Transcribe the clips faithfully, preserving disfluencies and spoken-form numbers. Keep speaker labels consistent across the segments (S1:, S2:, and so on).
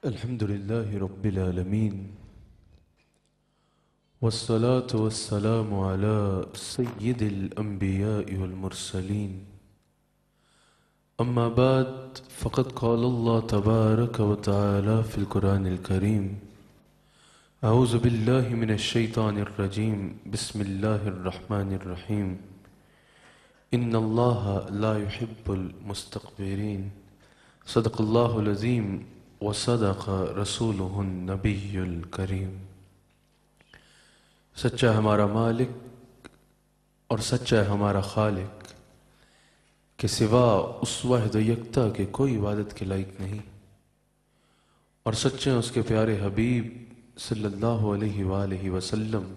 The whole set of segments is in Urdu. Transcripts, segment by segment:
S1: الحمد لله رب العالمين والصلاة والسلام على سيد الأنبياء والمرسلين أما بعد فقد قال الله تبارك وتعالى في القرآن الكريم أعوذ بالله من الشيطان الرجيم بسم الله الرحمن الرحيم إن الله لا يحب المستكبرين صدق الله العظيم وصدق رسوله النبی الکریم۔ سچا ہمارا مالک اور سچا ہمارا خالق کہ سوا اس واحد و یکتا کے کوئی عبادت کے لائق نہیں، اور سچے اس کے پیارے حبیب صلی اللہ علیہ وآلہ وسلم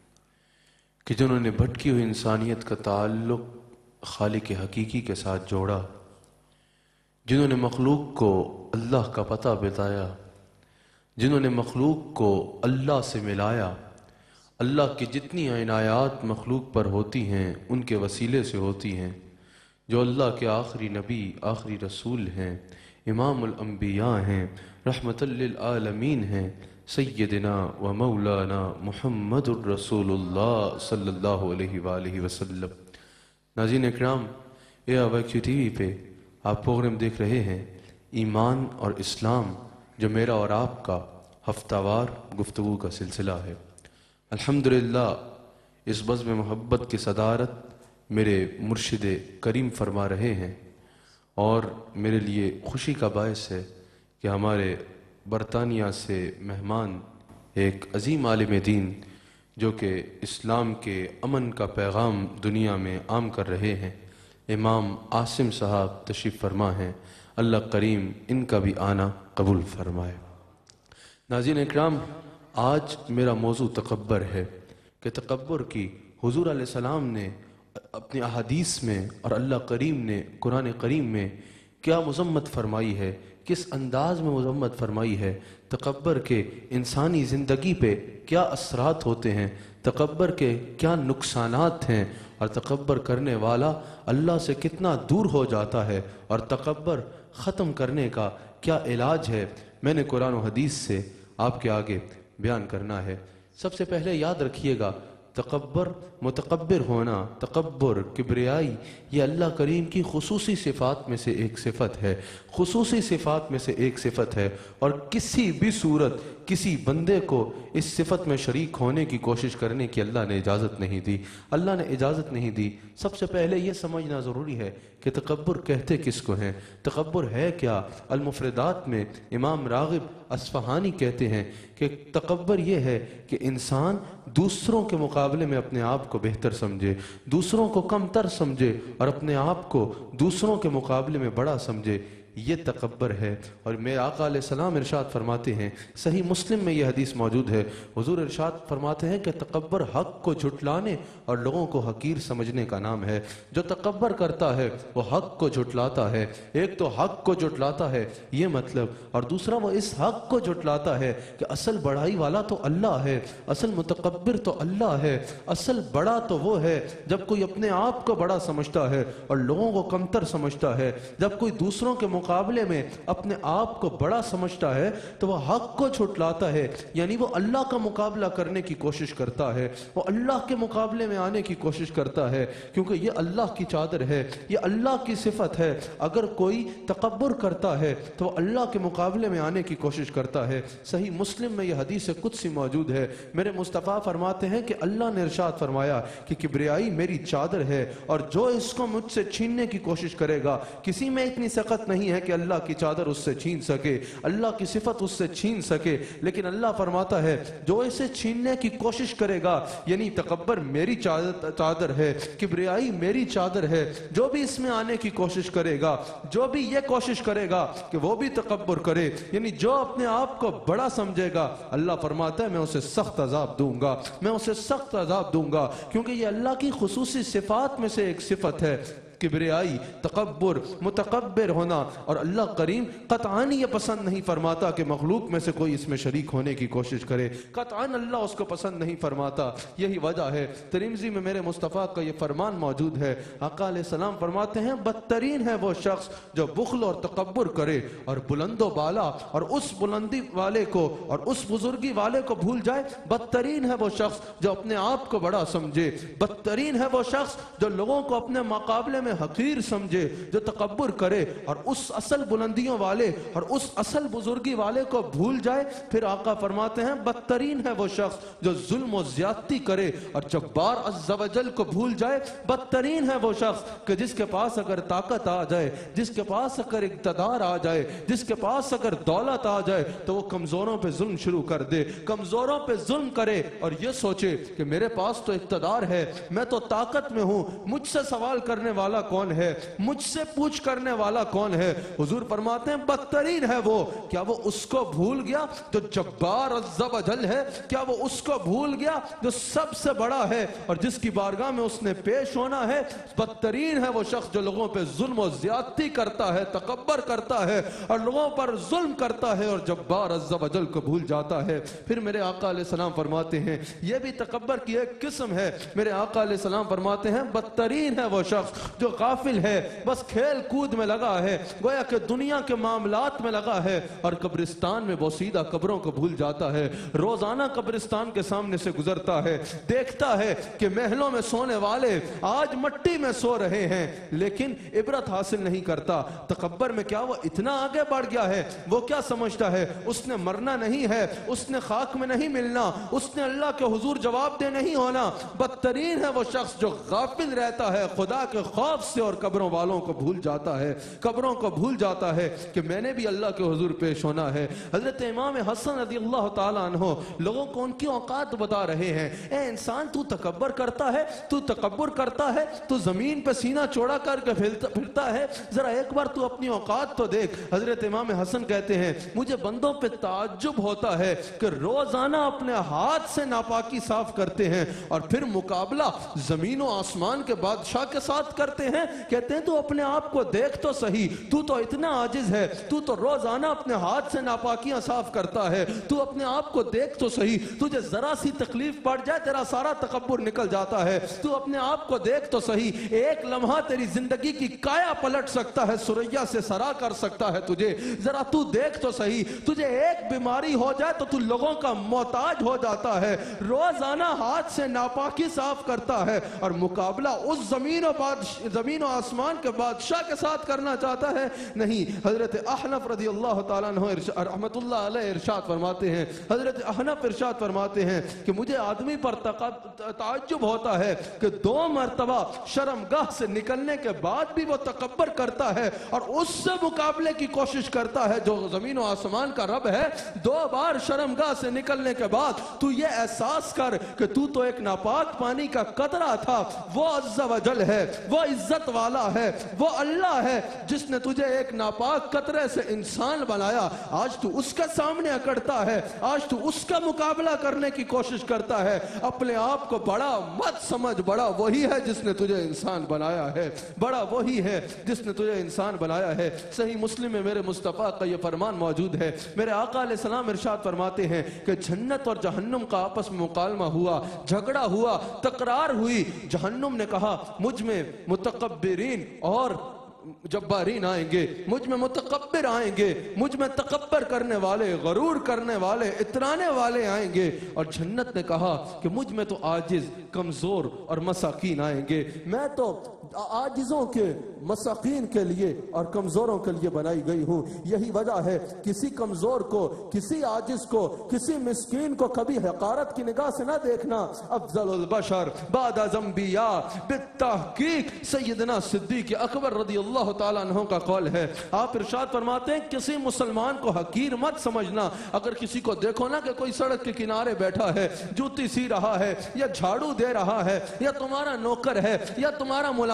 S1: کہ جنہوں نے بھٹکی ہوئی انسانیت کا تعلق خالق حقیقی کے ساتھ جوڑا، جنہوں نے مخلوق کو اللہ کا پتہ بتایا، جنہوں نے مخلوق کو اللہ سے ملایا، اللہ کی جتنی عنایات مخلوق پر ہوتی ہیں ان کے وسیلے سے ہوتی ہیں، جو اللہ کے آخری نبی آخری رسول ہیں، امام الانبیاء ہیں، رحمت للعالمین ہیں، سیدنا و مولانا محمد الرسول اللہ صلی اللہ علیہ وآلہ وسلم۔ ناظرین اکرام، A R Y Q T V پہ آپ پروگرام دیکھ رہے ہیں ایمان اور اسلام، جو میرا اور آپ کا ہفتہ وار گفتگو کا سلسلہ ہے۔ الحمدللہ اس بزم محبت کی صدارت میرے مرشد کریم فرما رہے ہیں، اور میرے لیے خوشی کا باعث ہے کہ ہمارے برطانیہ سے مہمان ایک عظیم عالم دین جو کہ اسلام کے امن کا پیغام دنیا میں عام کر رہے ہیں، امام عاصم صاحب تشریف فرما ہیں۔ اللہ کریم ان کا بھی آنا قبول فرمائے۔ ناظرین اکرام، آج میرا موضوع تکبر ہے کہ تکبر کی حضور علیہ السلام نے اپنی احادیث میں اور اللہ کریم نے قرآن کریم میں کیا مذمت فرمائی ہے، کس انداز میں مذمت فرمائی ہے، تکبر کے انسانی زندگی پہ کیا اثرات ہوتے ہیں، تکبر کے کیا نقصانات ہیں، اور تکبر کرنے والا اللہ سے کتنا دور ہو جاتا ہے، اور تکبر ختم کرنے کا کیا علاج ہے، میں نے قرآن و حدیث سے آپ کے آگے بیان کرنا ہے۔ سب سے پہلے یاد رکھیے گا، تکبر، متکبر ہونا، تکبر، کبریائی، یہ اللہ کریم کی خصوصی صفات میں سے ایک صفت ہے، خصوصی صفات میں سے ایک صفت ہے، اور کسی بھی صورت کسی بندے کو اس صفت میں شریک ہونے کی کوشش کرنے کی اللہ نے اجازت نہیں دی، اللہ نے اجازت نہیں دی۔ سب سے پہلے یہ سمجھنا ضروری ہے کہ تکبر کہتے کس کو ہیں، تکبر ہے کیا۔ المفردات میں امام راغب اصفہانی کہتے ہیں کہ تکبر یہ ہے کہ انسان دوسروں کے مقابلے میں اپنے آپ کو بہتر سمجھے، دوسروں کو کم تر سمجھے، اور اپنے آپ کو دوسروں کے مقابلے میں بڑا سمجھے، یہ تکبر ہے۔ اور میرے آقا علیہ السلام ارشاد فرماتے ہیں، صحیح مسلم میں یہ حدیث موجود ہے، حضور ارشاد فرماتے ہیں کہ تکبر حق کو جھٹلانے اور لوگوں کو حقیر سمجھنے کا نام ہے۔ جو تکبر کرتا ہے وہ حق کو جھٹلاتا ہے، ایک تو حق کو جھٹلاتا ہے یہ مطلب، اور دوسرا وہ اس حق کو جھٹلاتا ہے کہ اصل بڑائی والا تو اللہ ہے، اصل متکبر تو اللہ ہے، اصل بڑا تو وہ ہے جب کوئی اپنے آپ کو بڑا سمجھتا ہے اور لوگوں کو کمتر سمجھتا ہے، جب کوئی دوسروں کے مقابلے میں اپنے آپ کو بڑا سمجھتا ہے تو وہ حق کو جھٹلاتا ہے، یعنی وہ اللہ کا مقابلہ کرنے کی کوشش کرتا ہے، وہ اللہ کے مقابلے میں آنے کی کوشش کرتا ہے، کیونکہ یہ اللہ کی چادر ہے، یہ اللہ کی صفت ہے۔ اگر کوئی تکبر کرتا ہے تو وہ اللہ کے مقابلے میں آنے کی کوشش کرتا ہے۔ صحیح مسلم میں یہ حدیث قدسی موجود ہے، میرے مصطفیٰ فرماتے ہیں کہ اللہ نے ارشاد فرمایا کہ کبریائی میری چادر ہے، اور جو اس کو مجھ سے چھیننے کی کوشش کرے گا، کسی میں اتنی سخت نہیں ہے کہ اللہ کی چادر اس سے چھین سکے، اللہ کی صفت اس سے چھین سکے، لیکن اللہ فرماتا ہے جو اسے چھیننے کی کوشش کرے گا، یعنی تکبر میری چادر ہے، کبریائی میری چادر ہے، جو بھی اس میں آنے کی کوشش کرے گا، جو بھی یہ کوشش کرے گا کہ وہ بھی تکبر کرے، یعنی جو اپنے آپ کو بڑا سمجھے گا، اللہ فرماتا ہے میں اسے سخت عذاب دوں گا، میں اسے سخت عذاب دوں گا، کیونکہ یہ اللہ کی خصوصی صفات میں سے ایک صفت ہے۔ کبریائی، تکبر، متکبر ہونا، اور اللہ کریم قطعاً یہ پسند نہیں فرماتا کہ مخلوق میں سے کوئی اس میں شریک ہونے کی کوشش کرے، قطعاً اللہ اس کو پسند نہیں فرماتا۔ یہی وجہ ہے ترمذی میں میرے مصطفیٰ کا یہ فرمان موجود ہے، آقا علیہ السلام فرماتے ہیں بدترین ہے وہ شخص جو بخل اور تکبر کرے اور بلند و بالا اور اس بلندی والے کو اور اس بزرگی والے کو بھول جائے۔ بدترین ہے وہ شخص جو اپنے آپ کو بڑا سمجھے، بدترین ہے وہ شخص جو لوگوں کو اپنے مقابلے میں حقیر سمجھے، جو تکبر کرے اور اس اصل بلندیوں والے اور اس اصل بزرگی والے کو بھول جائے۔ پھر آقا فرماتے ہیں بدترین ہے وہ شخص جو ظلم و زیادتی کرے اور جبار عز و جل کو بھول جائے۔ بدترین ہے وہ شخص کہ جس کے پاس اگر طاقت آ جائے، جس کے پاس اگر اقتدار آ جائے، جس کے پاس اگر دولت آ جائے تو وہ کمزوروں پہ ظلم شروع کر دے، کمزوروں پہ ظلم کرے اور یہ سوچے کہ میرے پاس تو اقتدار ہے، میں تو طاقت میں ہوں، مجھ سے سوال کرنے والا کون ہے، مجھ سے پوچھ کرنے والا کون ہے۔ حضور فرماتے ہیں بدترین ہے وہ، کیا وہ اس کو بھول گیا جو جبار عز و جل ہے؟ کیا وہ اس کو بھول گیا جو سب سے بڑا ہے اور جس کی بارگاہ میں اس نے پیش ہونا ہے؟ بدترین ہے وہ شخص جو لوگوں پہ ظلم و زیادتی کرتا ہے، تکبر کرتا ہے اور لوگوں پر ظلم کرتا ہے اور جبار عز و جل کو بھول جاتا ہے۔ پھر میرے آقا علیہ السلام فرماتے ہیں یہ بھی تکبر کی ایک قسم ہے۔ میرے آقا علیہ السلام فرماتے ہیں بدترین ہے وہ شخص جو غافل ہے، بس کھیل کود میں لگا ہے، گویا کہ دنیا کے معاملات میں لگا ہے اور قبرستان میں بوسیدہ قبروں کو بھول جاتا ہے۔ روزانہ قبرستان کے سامنے سے گزرتا ہے، دیکھتا ہے کہ محلوں میں سونے والے آج مٹی میں سو رہے ہیں، لیکن عبرت حاصل نہیں کرتا۔ تکبر میں کیا وہ اتنا آگے بڑھ گیا ہے؟ وہ کیا سمجھتا ہے اس نے مرنا نہیں ہے، اس نے خاک میں نہیں ملنا، اس نے اللہ کے حضور جواب دے نہیں ہونا۔ بدترین ہے وہ شخص جو غافل رہتا ہے خدا کے خوف سے اور قبروں والوں کو بھول جاتا ہے، قبروں کو بھول جاتا ہے کہ میں نے بھی اللہ کے حضور پیش ہونا ہے۔ حضرت امام حسن رضی اللہ تعالیٰ عنہ لوگوں کو ان کی اوقات بتا رہے ہیں، اے انسان تو تکبر کرتا ہے، تو تکبر کرتا ہے، تو زمین پہ سینہ چوڑا کر کے پھرتا ہے، ذرا ایک بار تو اپنی اوقات تو دیکھ۔ حضرت امام حسن کہتے ہیں مجھے بندوں پہ تعجب ہوتا ہے کہ روزانہ اپنے ہاتھ سے ناپاکی صاف کرتے ہیں اور پھر مقابلہ زمین و آسمان کے بادشاہ کے ساتھ کرتے ہیں۔ کہتے ہیں تو اپنے آپ کو دیکھ تو صحیح، تو تو اتنا عاجز ہے، تو تو روزانہ اپنے ہاتھ سے ناپاکیاں صاف کرتا ہے، تو اپنے آپ کو دیکھ تو صحیح، تجھے ذرا سی تکلیف پڑ جائے تیرا سارا تکبر نکل جاتا ہے، تو اپنے آپ کو دیکھ تو صحیح، ایک لمحہ تیری زندگی کی کایا پلٹ سکتا ہے، سریا سے سرا کر سکتا ہے تجھے، ذرا تو دیکھ تو صحیح، تجھے ایک بیماری ہو جائے تو تو لوگوں کا محتاج ہو جاتا ہے، روزانہ ہاتھ سے ناپاکی صاف کرتا ہے اور مقابلہ اس زمین و زمین و آسمان کے بادشاہ کے ساتھ کرنا چاہتا ہے۔ نہیں، حضرت احنف رضی اللہ تعالیٰ عنہ رحمت اللہ علیہ ارشاد فرماتے ہیں، حضرت احنف ارشاد فرماتے ہیں کہ مجھے آدمی پر تعجب ہوتا ہے کہ دو مرتبہ شرمگاہ سے نکلنے کے بعد بھی وہ تکبر کرتا ہے اور اس سے مقابلے کی کوشش کرتا ہے جو زمین و آسمان کا رب ہے۔ دو بار شرمگاہ سے نکلنے کے بعد تو یہ احساس کر کہ تو تو ایک ناپاک پانی کا قطرہ تھا، وہ عز و جل ہے، وہ عزت والا ہے، وہ اللہ ہے جس نے تجھے ایک ناپاک قطرے سے انسان بنایا، آج تو اس کے سامنے اکڑتا ہے، آج تو اس کا مقابلہ کرنے کی کوشش کرتا ہے۔ اپنے آپ کو بڑا مت سمجھ، بڑا وہی ہے جس نے تجھے انسان بنایا ہے، بڑا وہی ہے جس نے تجھے انسان بنایا ہے۔ صحیح مسلم میں میرے مصطفیٰ کا یہ فرمان موجود ہے، میرے آقا علیہ السلام ارشاد فرماتے ہیں کہ جنت اور جہنم کا آپس میں مکالمہ ہوا، جھگڑا ہوا، تکرار ہوئی۔ جہنم نے کہا مجھ میں متکبرین اور جبارین آئیں گے، مجھ میں متکبر آئیں گے، مجھ میں تکبر کرنے والے، غرور کرنے والے، اترانے والے آئیں گے، اور جنت نے کہا کہ مجھ میں تو عاجز، کمزور اور مساکین آئیں گے۔ میں تو عاجزوں کے، مساکین کے لیے اور کمزوروں کے لیے بنائی گئی ہوں۔ یہی وجہ ہے کسی کمزور کو، کسی عاجز کو، کسی مسکین کو کبھی حقارت کی نگاہ سے نہ دیکھنا۔ افضل البشر بعد از انبیاء بالتحقیق سیدنا صدیق اکبر رضی اللہ تعالیٰ عنہ کا قول ہے۔ آپ ارشاد فرماتے ہیں کسی مسلمان کو حقیر مت سمجھنا۔ اگر کسی کو دیکھو نا کہ کوئی سڑک کے کنارے بیٹھا ہے، جوتی سی رہا ہے یا جھاڑو دے رہا ہے یا تمہارا نوکر ہے یا تمہارا ملازم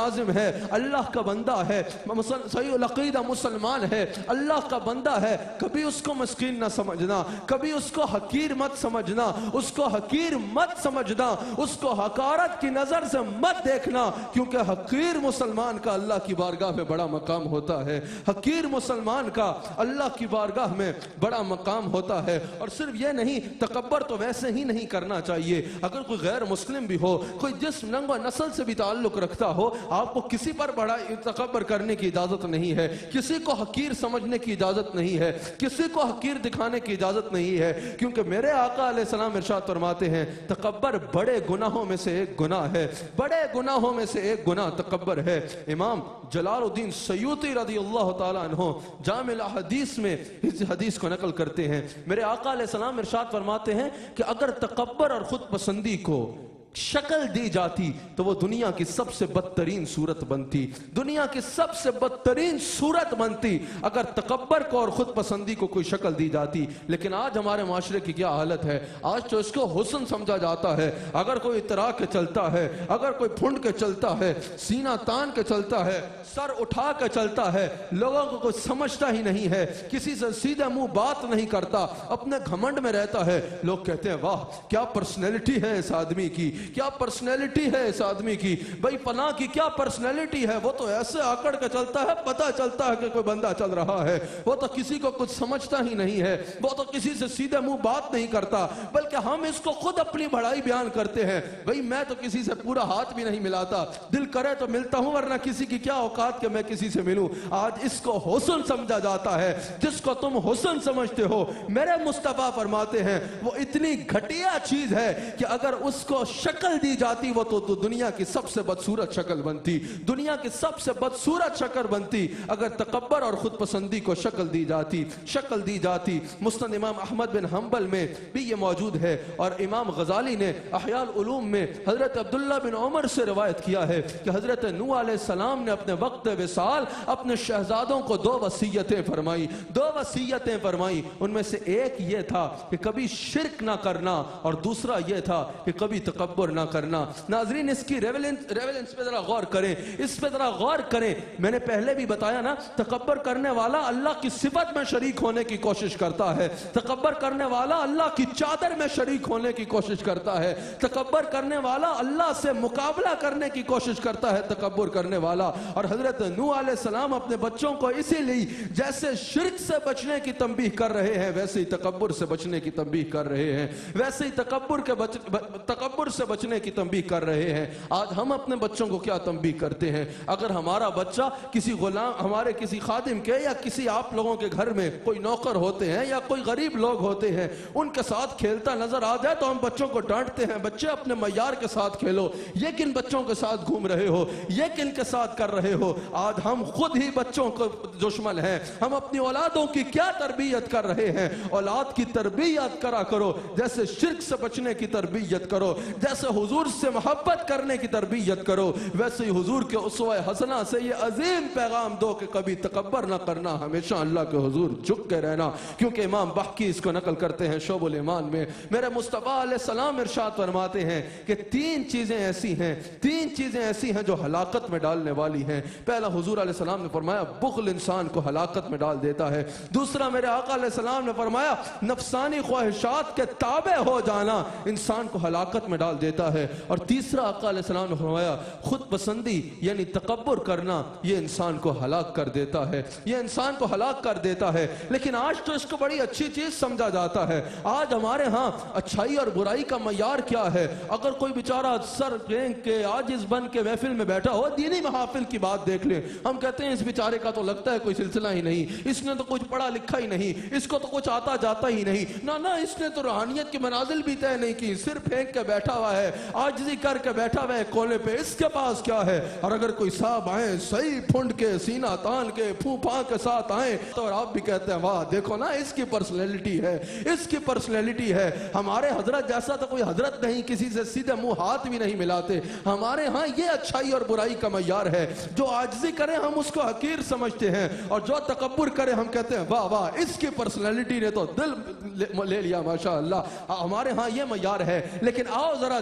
S1: ملازم ہے، اللہ کا بندہ ہے، صحیح العقیدہ مسلمان ہے، اللہ کا بندہ ہے، کبھی اس کو مسکین نہ سمجھنا، کبھی اس کو حقیر مت سمجھنا، اس کو حقیر مت سمجھنا، اس کو حقارت کی نظر سے مت دیکھنا، کیونکہ حقیر مسلمان کا اللہ کی بارگاہ میں بڑا مقام ہوتا ہے، حقیر مسلمان کا اللہ کی بارگاہ میں بڑا مقام ہوتا ہے۔ اور صرف یہ نہیں، تکبر تو ویسے ہی نہیں کرنا چاہیے۔ اگر کوئی غیر مسلم بھی ہو، کوئی جس رنگ و نسل سے بھی تعلق رکھتا ہو، آپ کو کسی پر بڑا تکبر کرنے کی اجازت نہیں ہے، کسی کو حقیر سمجھنے کی اجازت نہیں ہے، کسی کو حقیر دکھانے کی اجازت نہیں ہے، کیونکہ میرے آقا علیہ السلام ارشاد فرماتے ہیں تکبر بڑے گناہوں میں سے ایک گناہ ہے، بڑے گناہوں میں سے ایک گناہ تکبر ہے۔ امام جلال الدین سیوطی رضی اللہ تعالیٰ عنہ جامع الاحادیث میں اس حدیث کو نقل کرتے ہیں، میرے آقا علیہ السلام ارشاد فرماتے ہیں کہ اگر تکبر اور خود پسندی کو شکل دی جاتی تو وہ دنیا کی سب سے بدترین صورت بنتی، دنیا کی سب سے بدترین صورت بنتی اگر تکبر کو اور خود پسندی کو کوئی شکل دی جاتی۔ لیکن آج ہمارے معاشرے کی کیا حالت ہے، آج تو اس کو حسن سمجھا جاتا ہے، اگر کوئی اترا کے چلتا ہے، اگر کوئی پھنڈ کے چلتا ہے، سینہ تان کے چلتا ہے، سر اٹھا کے چلتا ہے، لوگوں کو کوئی سمجھتا ہی نہیں ہے، کسی سے سیدھے منہ بات نہیں کرتا، اپنے گھمنڈ میں رہتا ہے، لوگ کہتے ہیں واہ کیا پرسنالٹی ہے اس آدمی کی، کیا پرسنالٹی ہے اس آدمی کی، بھئی فلاں کی کیا پرسنالٹی ہے، وہ تو ایسے آکڑ کے چلتا ہے، پتہ چلتا ہے کہ کوئی بندہ چل رہا ہے، وہ تو کسی کو کچھ سمجھتا ہی نہیں ہے، وہ تو کسی سے سیدھے منہ بات نہیں کرتا، بلکہ ہم اس کو خود اپنی بڑائی بیان کرتے ہیں، بھئی میں تو کسی سے پورا ہاتھ بھی نہیں ملاتا، دل کرے تو ملتا ہوں ورنہ کسی کی کیا اوقات کہ میں کسی سے ملوں۔ آج اس کو حسن سمجھا جاتا ہے، جس کو تم حسن سمجھتے ہو، میرے مصطفیٰ فرماتے ہیں وہ اتنی گھٹیا چیز ہے کہ اگر اس کو شکل دی جاتی وہ تو دنیا کی سب سے بدصورت شکل بنتی، دنیا کی سب سے بدصورت شکل بنتی اگر تکبر اور خود پسندی کو شکل دی جاتی، شکل دی جاتی۔ مسند امام احمد بن حنبل میں بھی یہ موجود ہے، اور امام غزالی نے احیاء العلوم میں حضرت عبداللہ بن عمر سے روایت کیا ہے کہ حضرت نوح علیہ السلام نے اپنے وقت وصال اپنے شہزادوں کو دو وصیتیں فرمائی، دو وصیتیں فرمائی، ان میں سے ایک یہ تھا کہ کبھی شرک نہ کرنا، اور دوسرا یہ تھا کہ کبھی تکبر نہ کرنا۔ ناظرین اس کی ریولنس ریولنس پہ ذرا غور کریں، اس پہ ذرا غور کریں۔ میں نے پہلے بھی بتایا نا، تکبر کرنے والا اللہ کی صفت میں شریک ہونے کی کوشش کرتا ہے، تکبر کرنے والا اللہ کی چادر میں شریک ہونے کی کوشش کرتا ہے، تکبر کرنے والا اللہ سے مقابلہ کرنے کی کوشش کرتا ہے، تکبر کرنے والا۔ اور حضرت نوح علیہ السلام اپنے بچوں کو اسی لیے جیسے شرک سے بچنے کی تنبیہ کر رہے ہیں ویسے ہی تکبر سے بچنے کی تنبیہ کر رہے ہیں، ویسے ہی تکبر کے بچ... تکبر سے بچنے کی تنبیہ کر رہے ہیں۔ آج ہم اپنے بچوں کو کیا تنبیہ کرتے ہیں؟ اگر ہمارا بچہ کسی غلام، ہمارے کسی خادم کے یا کسی آپ لوگوں کے گھر میں کوئی نوکر ہوتے ہیں یا کوئی غریب لوگ ہوتے ہیں، ان کے ساتھ کھیلتا نظر آ جائے تو ہم بچوں کو ڈانٹتے ہیں، بچے اپنے معیار کے ساتھ کھیلو، یہ کن بچوں کے ساتھ گھوم رہے ہو، یہ کن کے ساتھ کر رہے ہو۔ آج ہم خود ہی بچوں کو دشمن ہیں، ہم اپنی اولادوں کی کیا تربیت کر رہے ہیں؟ اولاد کی تربیت کرا کرو جیسے شرک سے بچنے کی تربیت کرو، جیسے حضور سے محبت کرنے کی تربیت کرو، ویسے ہی حضور کے اسوہ حسنہ سے یہ عظیم پیغام دو کہ کبھی تکبر نہ کرنا، ہمیشہ اللہ کے حضور جھک کے رہنا، کیونکہ امام بحقی اس کو نقل کرتے ہیں شعب الایمان میں۔ میرے مصطفیٰ علیہ السلام ارشاد فرماتے ہیں کہ تین چیزیں ایسی ہیں، تین چیزیں ایسی ہیں جو ہلاکت میں ڈالنے والی ہیں۔ پہلا حضور علیہ السلام نے فرمایا بخل انسان کو ہلاکت میں ڈال دیتا ہے، دوسرا میرے آقا علیہ السلام نے فرمایا نفسانی خواہشات کے تابع ہو جانا انسان کو ہلاکت میں ڈال دیتا ہے، اور تیسرا آقا علیہ السلام نے فرمایا خود پسندی یعنی تکبر کرنا یہ انسان کو ہلاک کر دیتا ہے، یہ انسان کو ہلاک کر دیتا ہے۔ لیکن آج تو اس کو بڑی اچھی چیز سمجھا جاتا ہے۔ آج ہمارے ہاں اچھائی اور برائی کا معیار کیا ہے؟ اگر کوئی بیچارہ سر پھینک کے عاجز بن کے محفل میں بیٹھا ہو، دینی محافل کی بات دیکھ لیں، ہم کہتے ہیں اس بیچارے کا تو لگتا ہے کوئی سلسلہ ہی نہیں، اس نے تو کچھ پڑھا لکھا ہی نہیں، اس کو تو کچھ آتا جاتا ہی نہیں، نہ نہ اس نے تو روحانیت کی منازل بھی طے نہیں کی، سر پھینک کے بیٹھا ہوا ہے، عاجزی کر کے بیٹھا ہوا ہے کونے پہ، اس کے پاس کیا ہے؟ اور اگر کوئی صاحب آئیں صحیح پھنڈ کے سینہ تان کے پھو پھا کے ساتھ آئیں تو آپ بھی کہتے ہیں واہ دیکھو نا اس کی پرسنالٹی ہے، اس کی پرسنالٹی ہے۔ ہمارے حضرت جیسا تو کوئی حضرت نہیں، کسی سے سیدھے منہ ہاتھ بھی نہیں ملاتے۔ ہمارے ہاں یہ اچھائی اور برائی کا معیار ہے، جو عاجزی کرے ہم اس کو حقیر سمجھتے ہیں، اور جو تکبر کرے ہم کہتے ہیں واہ واہ اس کی پرسنالٹی نے تو دل لے لیا ماشاءاللہ۔ ہمارے ہاں یہ معیار ہے۔ لیکن آؤ ذرا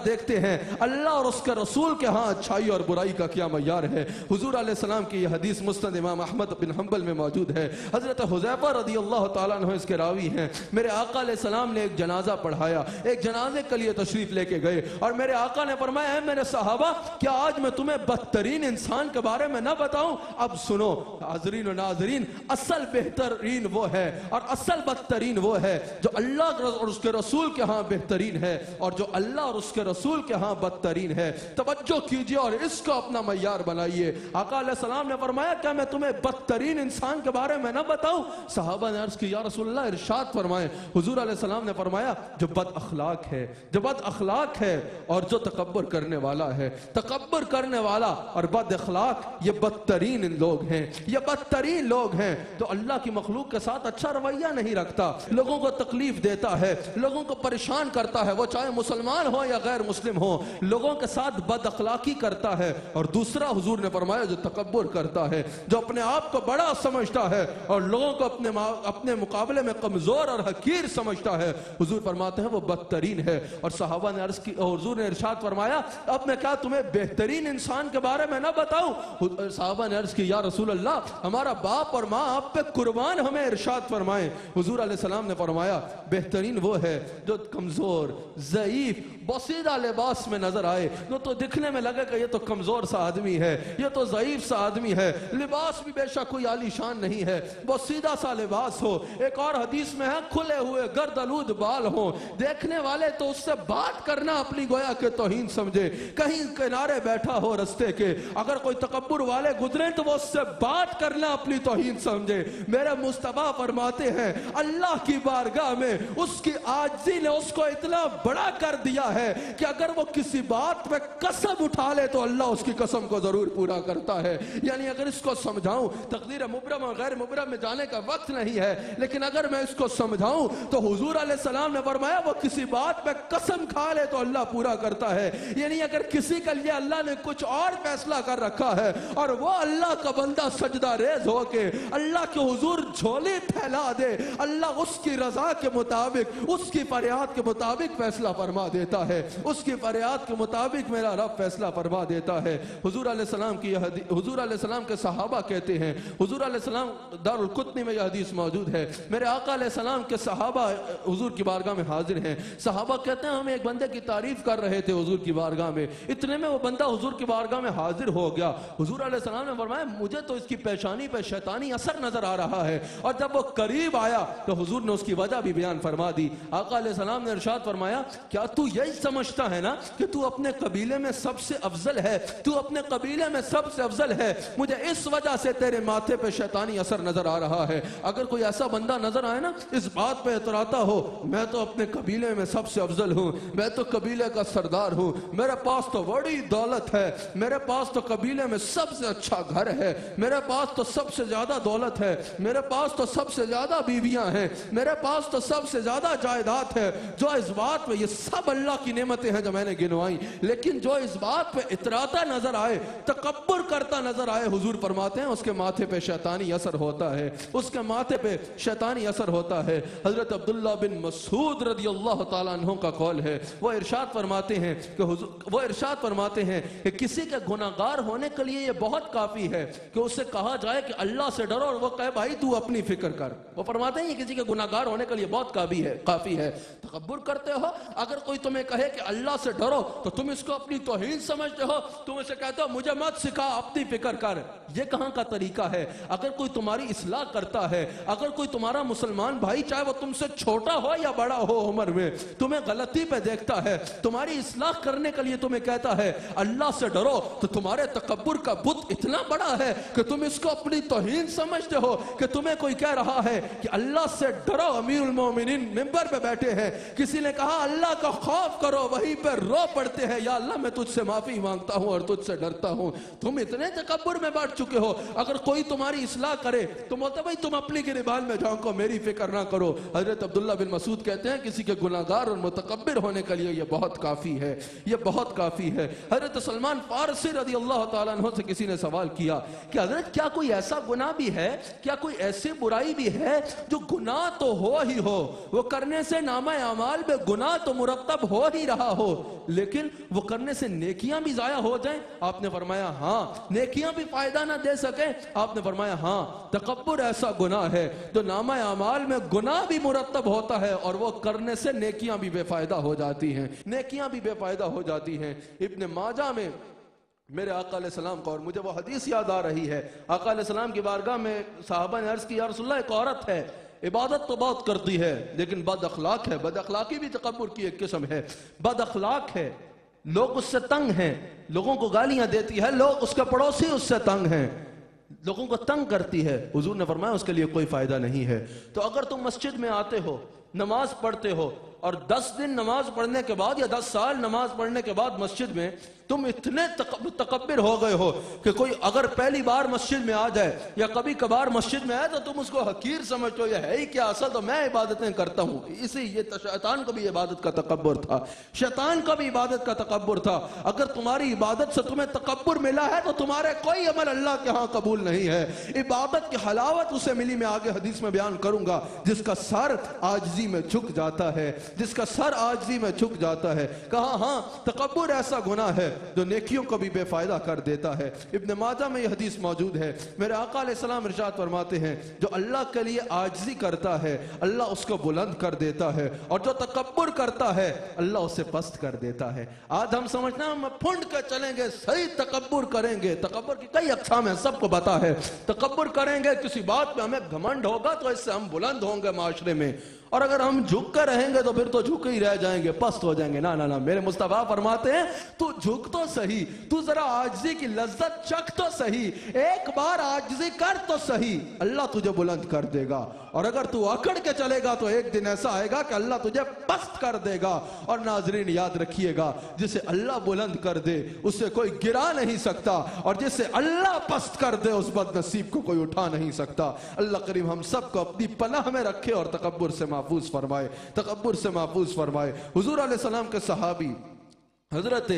S1: دیکھتے ہیں اللہ اور اس کے رسول کے ہاں اچھائی اور برائی کا کیا معیار ہے۔ حضور علیہ السلام کی یہ حدیث مسند امام احمد بن حنبل میں موجود ہے۔ حضرت حذیفہ رضی اللہ تعالیٰ عنہ اس کے راوی ہیں، میرے آقا علیہ السلام نے ایک جنازہ پڑھایا، ایک جنازے کے لیے تشریف لے کے گئے اور میرے آقا نے فرمایا اے میرے صحابہ کیا آج میں تمہیں بدترین انسان کے بارے میں نہ بتاؤں؟ اب سنو حاضرین و ناظرین، اصل بہترین وہ ہے اور اصل بدترین وہ ہے جو اللہ اور اس کے رسول کے ہاں بہترین ہے اور جو اللہ اور اس کے رسول کے ہاں بدترین ہے۔ توجہ کیجئے اور اس کو اپنا معیار بنائیے۔ آقا علیہ السلام نے فرمایا کیا میں تمہیں بدترین انسان کے بارے میں نہ بتاؤں؟ صحابہ نے عرض کی یا رسول اللہ ارشاد فرمائیں۔ حضور علیہ السلام نے فرمایا جو بد اخلاق ہے، جو بد اخلاق ہے اور جو تکبر کرنے والا ہے۔ تکبر کرنے والا اور بد اخلاق یہ بدترین لوگ ہیں، یہ بدترین لوگ ہیں جو اللہ کی مخلوق کے ساتھ اچھا رویہ نہیں رکھتا، لوگوں کو تکلیف دیتا ہے، لوگوں کو پریشان کرتا ہے، وہ چاہے مسلمان ہو یا غیر مسلم ہو، لوگوں کے ساتھ بد اخلاقی کرتا ہے۔ اور دوسرا حضور نے فرمایا جو تکبر کرتا ہے، جو اپنے آپ کو بڑا سمجھتا ہے اور لوگوں کو اپنے اپنے مقابلے میں کمزور اور حقیر سمجھتا ہے، حضور فرماتے ہیں وہ بدترین ہے۔ اور صحابہ نے عرض کی، حضور نے ارشاد فرمایا اب میں کیا تمہیں بہترین انسان کے بارے میں نہ بتاؤں؟ صحابہ نے عرض کی یا رسول اللہ ہمارا باپ اور ماں آپ پہ قربان، ہمیں ارشاد فرمائیں۔ حضور علیہ السلام نے فرمایا بہترین وہ ہے جو کمزور، ضعیف، بوسیدہ لباس میں نظر آئے، جو تو دکھنے میں لگے کہ یہ تو کمزور سا آدمی ہے، یہ تو ضعیف سا آدمی ہے، لباس بھی بے شک کوئی عالی شان نہیں ہے، بوسیدہ سا لباس ہو۔ ایک اور حدیث میں ہے کھلے ہوئے گردالود بال ہوں، دیکھنے والے تو اس سے بات کرنا اپنی گویا کہ توہین سمجھے، کہیں کنارے بیٹھا ہو رستے کے، اگر کوئی تکبر والے گزرے تو وہ اس سے بات کرنا اپنی توہین سمجھے۔ میرے مصطفیٰ فرماتے ہیں اللہ کی بارگاہ میں اس کی عاجزی نے اس کو اتنا بڑا کر دیا ہے کہ اگر وہ کسی بات میں قسم اٹھا لے تو اللہ اس کی قسم کو ضرور پورا کرتا ہے۔ یعنی اگر اس کو سمجھاؤں، تقدیر مبرم اور غیر مبرم میں جانے کا وقت نہیں ہے، لیکن اگر میں اس کو سمجھاؤں تو حضور علیہ السلام نے فرمایا وہ کسی بات میں قسم کھا لے تو اللہ پورا کرتا ہے۔ یعنی اگر کسی کے لیے اللہ نے کچھ اور فیصلہ کر رکھا ہے اور وہ اللہ کا بندہ سجدہ ریز ہو کے اللہ کے حضور جھولی پھیلا دے، اللہ اس کی رضا کے مطابق، اس کی فریاد کے مطابق فیصلہ فرما دیتا ہے، اس کی فریاد کے مطابق میرا رب فیصلہ فرما دیتا ہے۔ حضور علیہ السلام کی حضور علیہ السلام کے صحابہ کہتے ہیں، حضور علیہ السلام دار القطنی میں یہ حدیث موجود ہے، میرے آقا علیہ السلام کے صحابہ حضور کی بارگاہ میں حاضر ہیں، صحابہ کہتے ہیں ہم ایک بندے کی تعریف کر رہے تھے حضور کی بارگاہ میں، اتنے میں وہ بندہ حضور کی بارگاہ میں حاضر ہو گیا۔ حضور علیہ السلام نے فرمایا مجھے تو اس کی پیشانی پہ شیطانی اثر نظر آ رہا ہے، اور جب وہ قریب آیا تو حضور نے اس کی وجہ بھی بیان فرما دی۔ آقا علیہ السلام نے ارشاد فرمایا کیا تو یہی سمجھتا ہے نا کہ تو اپنے قبیلے میں سب سے افضل ہے، تو اپنے قبیلے میں سب سے افضل ہے، مجھے اس وجہ سے تیرے ماتھے پہ شیطانی اثر نظر آ رہا ہے۔ اگر کوئی ایسا بندہ نظر آئے نا اس بات پہ اتراتا ہو میں تو اپنے قبیلے میں سب سے افضل ہوں، میں تو قبیلے کا سردار ہوں، میرے پاس تو بڑی دولت ہے، میرے پاس تو قبیلے میں سب سے اچھا گھر ہے، میرے پاس تو سب سے زیادہ دولت ہے، میرے پاس تو سب سے زیادہ بیویاں ہیں، میرے پاس تو سب سے زیادہ جائیداد ہے، جو اس بات پہ یہ سب اللہ کی نعمتیں ہیں جو میں نے گنوائی، لیکن جو اس بات پہ اتراتا نظر آئے، تکبر کرتا نظر آئے، حضور فرماتے ہیں اس کے ماتھے پہ شیطانی اثر ہوتا ہے، اس کے ماتھے پہ شیطانی اثر ہوتا ہے۔ حضرت عبداللہ بن مسعود رضی اللہ تعالیٰ عنہ کا قول ہے، وہ ارشاد فرماتے ہیں کہ وہ ارشاد فرماتے ہیں کہ کسی کے گناہگار ہونے کے لیے یہ بہت کافی ہے کہ اسے کہا جائے کہ اللہ سے ڈرو اور وہ کہے بھائی تو اپنی فکر کر۔ وہ فرماتے ہیں یہ کسی کے گناہگار ہونے کے لیے بہت کافی ہے کافی ہے تکبر کرتے ہو، اگر کوئی تمہیں کہے کہ اللہ سے ڈرو تو تم اس کو اپنی توہین سمجھتے ہو، تم اسے کہتے ہو مجھے مت سکھا اپنی فکر کر۔ یہ کہاں کا طریقہ ہے؟ اگر کوئی تمہاری اصلاح کرتا ہے، اگر کوئی تمہارا مسلمان بھائی چاہے وہ تم سے چھوٹا ہو یا بڑا ہو عمر میں، تمہیں غلطی پہ دیکھتا ہے، تمہاری اصلاح کرنے کے لیے تمہیں کہتا ہے اللہ سے ڈرو، تو تمہارے تکبر کا بت اتنا بڑا ہے کہ تم اس کو اپنی توہین سمجھتے ہو کہ تمہیں کوئی کہہ رہا ہے کہ اللہ سے ڈرو، امیر المومنین منبر پہ بیٹھے ہیں، کسی نے کہا اللہ کا خوف کرو، وہیں پہ رو پڑتے ہیں یا اللہ میں تجھ سے معافی مانگتا ہوں اور تجھ سے ڈرتا ہوں۔ تم اتنے تکبر میں بیٹھ چکے ہو، اگر کوئی تمہاری اصلاح کرے تو بولتے بھائی تم اپنی گریبان میں جھانکو، میری فکر نہ کرو۔ حضرت عبداللہ بن مسعود کہتے ہیں کسی کے گناہگار اور متکبر ہونے کے لیے یہ بہت کافی ہے، یہ بہت کافی ہے۔ حضرت سلمان فارسی رضی اللہ تعالیٰ عنہ سے کسی نے سوال کیا کہ حضرت کیا کوئی ایسا گناہ بھی ہے، کیا کوئی ایسی برائی بھی ہے جو گناہ تو ہو ہی ہو، وہ کرنے سے نامہ اعمال میں گناہ تو مرتب ہو ہی رہا ہو لیکن وہ کرنے سے نیکیاں بھی ضائع ہو جائیں؟ آپ نے فرمایا ہاں۔ نیکیاں بھی فائدہ نہ دے سکیں؟ آپ نے فرمایا ہاں۔ تکبر ایسا گناہ ہے جو نامہ اعمال میں گناہ بھی مرتب ہوتا ہے اور وہ کرنے سے نیکیاں بھی بے فائدہ ہو جاتی ہیں، نیکیاں بھی بے فائدہ ہو جاتی ہیں۔ ابن ماجہ میں میرے آقا علیہ السلام کا، اور مجھے وہ حدیث یاد آ رہی ہے، آقا علیہ السلام کی بارگاہ میں صحابہ نے عرض کی یا رسول اللہ ایک عورت ہے، عبادت تو بہت کرتی ہے لیکن بد اخلاق ہے۔ بد اخلاقی بھی تکبر کی ایک قسم ہے۔ بد اخلاق ہے، لوگ اس سے تنگ ہیں، لوگوں کو گالیاں دیتی ہے، لوگ اس کے پڑوسی اس سے تنگ ہیں، لوگوں کو تنگ کرتی ہے۔ حضور نے فرمایا اس کے لیے کوئی فائدہ نہیں ہے۔ تو اگر تم مسجد میں آتے ہو، نماز پڑھتے ہو، اور دس دن نماز پڑھنے کے بعد یا دس سال نماز پڑھنے کے بعد مسجد میں تم اتنے تکبر ہو گئے ہو کہ کوئی اگر پہلی بار مسجد میں آ جائے یا کبھی کبھار مسجد میں آئے تو تم اس کو حقیر سمجھتے ہو، یہ ہے ہی کیا، اصل تو میں عبادتیں کرتا ہوں۔ اسی یہ شیطان کو بھی عبادت کا تکبر تھا، شیطان کا بھی عبادت کا تکبر تھا۔ اگر تمہاری عبادت سے تمہیں تکبر ملا ہے تو تمہارے کوئی عمل اللہ کے ہاں قبول نہیں ہے۔ عبادت کی حلاوت اسے ملی، میں آگے حدیث میں بیان کروں گا، جس کا سر عاجزی میں جھک جاتا ہے، جس کا سر عاجزی میں جھک جاتا ہے۔ کہا ہاں تکبر ایسا گناہ ہے جو نیکیوں کو بھی بے فائدہ کر دیتا ہے۔ ابن ماجہ میں یہ حدیث موجود ہے۔ میرے آقا علیہ السلام ارشاد فرماتے ہیں جو اللہ کے لیے عاجزی کرتا ہے اللہ اس کو بلند کر دیتا ہے، اور جو تکبر کرتا ہے اللہ اسے پست کر دیتا ہے۔ آج ہم سمجھنا ہم پھنڈ کے چلیں گے، صحیح تکبر کریں گے۔ تکبر کی کئی اقسام ہیں، سب کو پتا ہے۔ تکبر کریں گے، کسی بات پہ ہمیں گھمنڈ ہوگا تو اس سے ہم بلند ہوں گے معاشرے میں، اور اگر ہم جھک کر رہیں گے تو پھر تو جھک ہی رہ جائیں گے، پست ہو جائیں گے۔ نا نا نا، میرے مصطفیٰ فرماتے ہیں تو جھک تو صحیح، تو ذرا عاجزی کی لذت چکھ تو صحیح، ایک بار عاجزی کر تو صحیح، اللہ تجھے بلند کر دے گا۔ اور اگر تو اکڑ کے چلے گا تو ایک دن ایسا آئے گا کہ اللہ تجھے پست کر دے گا۔ اور ناظرین یاد رکھیے گا، جسے اللہ بلند کر دے اسے کوئی گرا نہیں سکتا، اور جسے اللہ پست کر دے اس بد نصیب کو کوئی اٹھا نہیں سکتا۔ اللہ کریم ہم سب کو اپنی پناہ میں رکھے اور تکبر سے محفوظ فرمائے، تکبر سے محفوظ فرمائے۔ حضور علیہ السلام کے صحابی حضرت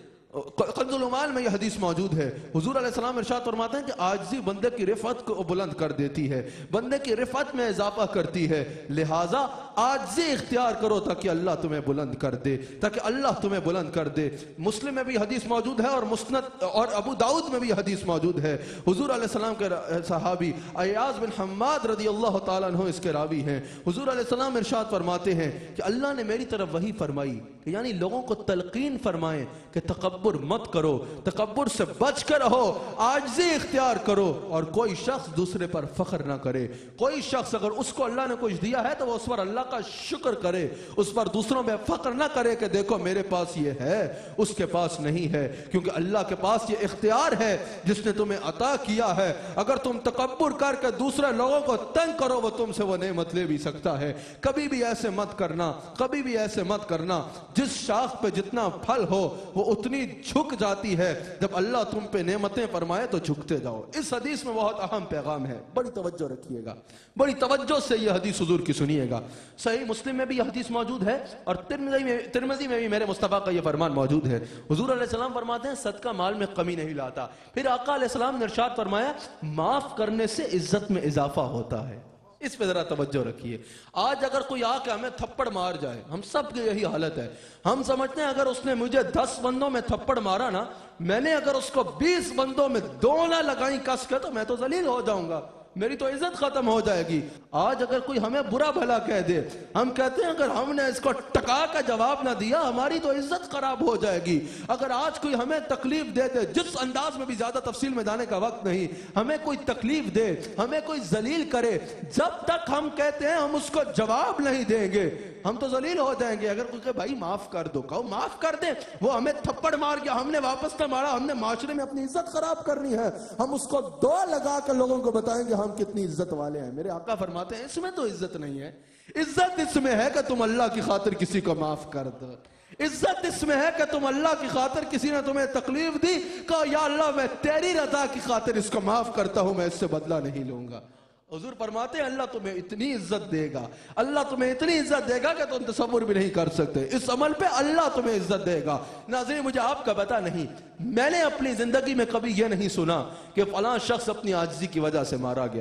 S1: کنز العمال میں یہ حدیث موجود ہے، حضور علیہ السلام ارشاد فرماتے ہیں کہ عاجزی بندے کی رفعت کو بلند کر دیتی ہے، بندے کی رفعت میں اضافہ کرتی ہے، لہٰذا عاجزی اختیار کرو تاکہ اللہ تمہیں بلند کر دے، تاکہ اللہ تمہیں بلند کر دے۔ مسلم میں بھی حدیث موجود ہے اور مسند اور ابو داؤد میں بھی حدیث موجود ہے۔ حضور علیہ السلام کے صحابی ایاز بن حماد رضی اللہ تعالیٰ عنہ اس کے راوی ہیں۔ حضور علیہ السلام ارشاد فرماتے ہیں کہ اللہ نے میری طرف وحی فرمائی کہ یعنی لوگوں کو تلقین فرمائیں کہ تکبر مت کرو، تکبر سے بچ کر رہو، عاجزی اختیار کرو، اور کوئی شخص دوسرے پر فخر نہ کرے۔ کوئی شخص اگر اس کو اللہ نے کچھ دیا ہے تو وہ اس پر اللہ کا شکر کرے، اس پر دوسروں میں فخر نہ کرے کہ دیکھو میرے پاس یہ ہے اس کے پاس نہیں ہے، کیونکہ اللہ کے پاس یہ اختیار ہے جس نے تمہیں عطا کیا ہے۔ اگر تم تکبر کر کے دوسرے لوگوں کو تنگ کرو وہ تم سے وہ نعمت لے بھی سکتا ہے۔ کبھی بھی ایسے مت کرنا، کبھی بھی ایسے مت کرنا۔ جس شاخ پہ جتنا پھل ہو وہ اتنی جھک جاتی ہے، جب اللہ تم پہ نعمتیں فرمائے تو جھکتے جاؤ۔ اس حدیث میں بہت اہم پیغام ہے، بڑی توجہ رکھیے گا، بڑی توجہ سے یہ حدیث حضور کی سنیے گا۔ صحیح مسلم میں بھی یہ حدیث موجود ہے اور ترمذی میں ترمذی میں بھی میرے مصطفیٰ کا یہ فرمان موجود ہے۔ حضور علیہ السلام فرماتے ہیں صدقہ مال میں کمی نہیں لاتا۔ پھر آقا علیہ السلام نے ارشاد فرمایا معاف کرنے سے عزت میں اضافہ ہوتا ہے۔ اس پہ ذرا توجہ رکھیے۔ آج اگر کوئی آ کے ہمیں تھپڑ مار جائے، ہم سب کی یہی حالت ہے، ہم سمجھتے ہیں اگر اس نے مجھے دس بندوں میں تھپڑ مارا نا، میں نے اگر اس کو بیس بندوں میں دو نہ لگائیں کس کے تو میں تو ذلیل ہو جاؤں گا، میری تو عزت ختم ہو جائے گی۔ آج اگر کوئی ہمیں برا بھلا کہہ دے، ہم کہتے ہیں اگر ہم نے اس کو ٹکا کا جواب نہ دیا ہماری تو عزت خراب ہو جائے گی۔ اگر آج کوئی ہمیں تکلیف دے دے، جس انداز میں بھی زیادہ تفصیل میں جانے کا وقت نہیں، ہمیں کوئی تکلیف دے، ہمیں کوئی ذلیل کرے، جب تک ہم کہتے ہیں ہم اس کو جواب نہیں دیں گے ہم تو ذلیل ہو جائیں گے۔ اگر کوئی کہ بھائی معاف کر دو، کہو معاف کر دیں، وہ ہمیں تھپڑ مار گیا، ہم نے واپس نہ مارا، ہم نے معاشرے میں اپنی عزت خراب کرنی ہے، ہم اس کو دو لگا کر لوگوں کو بتائیں گے ہم کتنی عزت والے ہیں۔ میرے آقا فرماتے ہیں اس میں تو عزت نہیں ہے، عزت اس میں ہے کہ تم اللہ کی خاطر کسی کو معاف کر دو، عزت اس میں ہے کہ تم اللہ کی خاطر کسی نے تمہیں تکلیف دی، کہا یا اللہ میں تیری رضا کی خاطر اس کو معاف کرتا ہوں، میں اس سے بدلہ نہیں لوں گا۔ حضور فرماتے ہیں اللہ تمہیں اتنی عزت دے گا، اللہ تمہیں اتنی عزت دے گا کہ تم تصور بھی نہیں کر سکتے، اس عمل پہ اللہ تمہیں عزت دے گا۔ ناظرین مجھے آپ کا پتہ نہیں، میں نے اپنی زندگی میں کبھی یہ نہیں سنا کہ فلاں شخص اپنی عاجزی کی وجہ سے مارا گیا،